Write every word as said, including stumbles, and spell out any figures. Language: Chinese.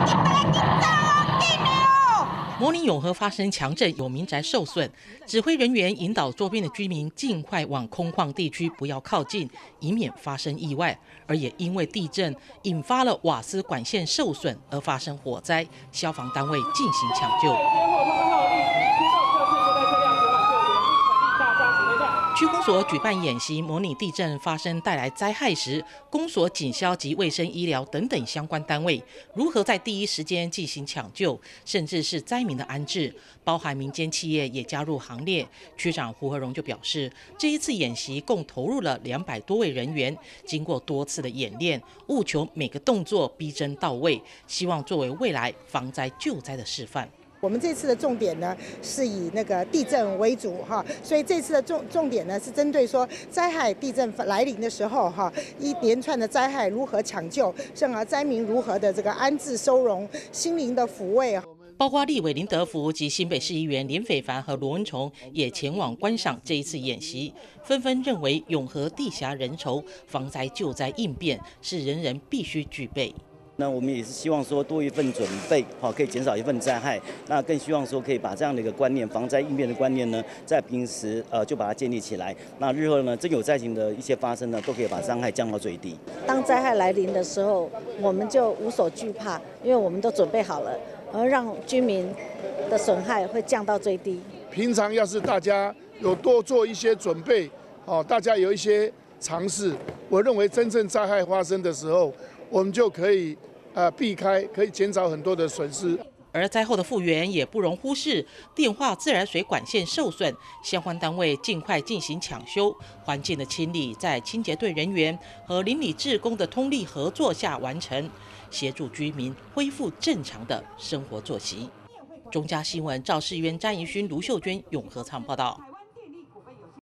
模拟永和发生强震，有民宅受损，指挥人员引导周边的居民尽快往空旷地区不要靠近，以免发生意外。而也因为地震引发了瓦斯管线受损而发生火灾，消防单位进行抢救。区公所举办演习，模拟地震发生带来灾害时，公所、警消及卫生医疗等等相关单位如何在第一时间进行抢救，甚至是灾民的安置，包含民间企业也加入行列。区长胡和荣就表示，这一次演习共投入了两百多位人员，经过多次的演练，务求每个动作逼真到位，希望作为未来防灾救灾的示范。 我们这次的重点呢，是以那个地震为主哈，所以这次的重重点呢是针对说灾害地震来临的时候哈，一连串的灾害如何抢救，甚而灾民如何的这个安置收容、心灵的抚慰。 包括立委林德福及新北市议员连斐凡和罗文崇也前往观赏这一次演习，纷纷认为永和地狭人稠，防灾救灾应变是人人必须具备。 那我们也是希望说多一份准备，好，可以减少一份灾害。那更希望说可以把这样的一个观念，防灾应变的观念呢，在平时呃就把它建立起来。那日后呢，真有灾情的一些发生呢，都可以把伤害降到最低。 当灾害来临的时候，我们就无所惧怕，因为我们都准备好了，而让居民的损害会降到最低。 平常要是大家有多做一些准备，哦，大家有一些尝试，我认为真正灾害发生的时候，我们就可以。呃，避开可以减少很多的损失。 而灾后的复原也不容忽视，电话、自来水管线受损，相关单位尽快进行抢修，环境的清理在清洁队人员和邻里志工的通力合作下完成，协助居民恢复正常的生活作息。中嘉新闻赵世渊、詹怡勋、卢秀娟永和仓报道。